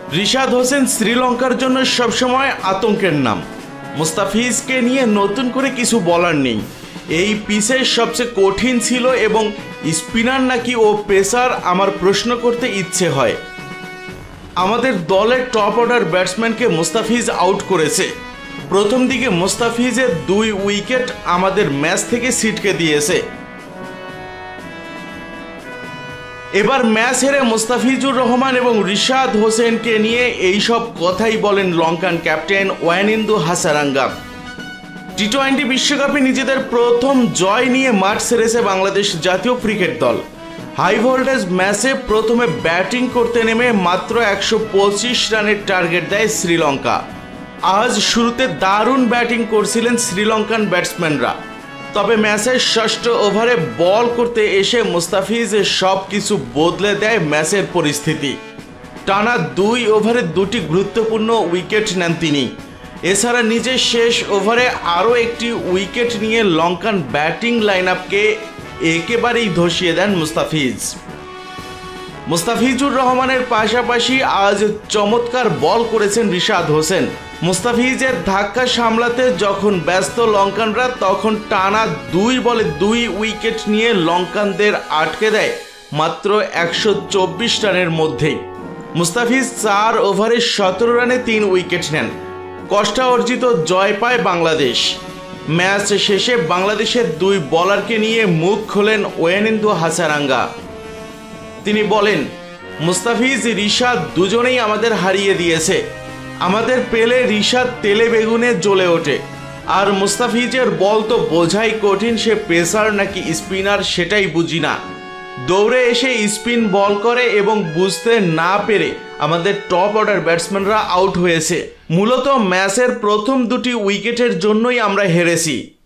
রিশাদ হোসেন শ্রীলঙ্কার জন্য সবসময় আতঙ্কের নাম। মুস্তাফিজকে নিয়ে নতুন করে কিছু বলার নেই। এই পিচের সবচেয়ে কঠিন ছিল এবং স্পিনার নাকি ও পেসার আমার প্রশ্ন করতে ইচ্ছে হয়। আমাদের দলের টপ অর্ডার ব্যাটসম্যানকে মুস্তাফিজ আউট করেছে। প্রথম দিকে মুস্তাফিজের 2 উইকেট আমাদের ম্যাচ থেকে ছিটকে দিয়েছে। এবার ম্যাচ হেরে মুস্তাফিজুর রহমান এবং রিশাদ হোসেনকে নিয়ে এইসব কথাই বলেন লঙ্কান ক্যাপ্টেন ওয়ানিন্দু হাসারাঙ্গা। টি-20 বিশ্বকাপে নিজেদের প্রথম জয় নিয়ে মাঠ ছেড়েছে বাংলাদেশ জাতীয় ক্রিকেট দল। হাই ভোল্টেজ ম্যাচে প্রথমে ব্যাটিং করতে নেমে মাত্র 125 রানের টার্গেট দেয় শ্রীলঙ্কা। আজ শুরুতে দারুণ ব্যাটিং করছিলেন শ্রীলঙ্কান ব্যাটসম্যানরা, তবে ম্যাচের ষষ্ঠ ওভারে বল করতে এসে মুস্তাফিজ সব কিছু বদলে দেয় ম্যাচের পরিস্থিতি। টানা 2 ওভারে 2টি গুরুত্বপূর্ণ উইকেট নেন তিনি। এছাড়া নিজের শেষ ওভারে আরও একটি উইকেট নিয়ে লঙ্কান ব্যাটিং লাইন আপকে একেবারেই ধসিয়ে দেন মুস্তাফিজুর রহমানের পাশাপাশি আজ চমৎকার বল করেছেন রিশাদ হোসেন। মুস্তাফিজের ধাক্কা সামলাতে যখন ব্যস্ত লঙ্কানরা, তখন টানা 2 বলে 2 উইকেট নিয়ে লঙ্কানদের আটকে দেয় মাত্র 124 রানের মধ্যেই। মুস্তাফিজ 4 ওভারে 17 রানে 3 উইকেট নেন। কষ্টার্জিত জয় পায় বাংলাদেশ। ম্যাচ শেষে বাংলাদেশের 2 বোলারকে নিয়ে মুখ খোলেন ওয়ানিন্দু হাসারাঙ্গা। তিনি বলেন, মুস্তাফিজ রিশাদ দুজনেই আমাদের হারিয়ে দিয়েছে। আমাদের পেলে রিশাদ তেলে বেগুনে জ্বলে ওঠে, আর মুস্তাফিজের বল তো বোঝাই কঠিন, সে পেসার নাকি স্পিনার সেটাই বুঝি না। দৌড়ে এসে স্পিন বল করে এবং বুঝতে না পেরে আমাদের টপ অর্ডার ব্যাটসম্যানরা আউট হয়েছে। মূলত ম্যাচের প্রথম 2টি উইকেটের জন্যই আমরা হেরেছি।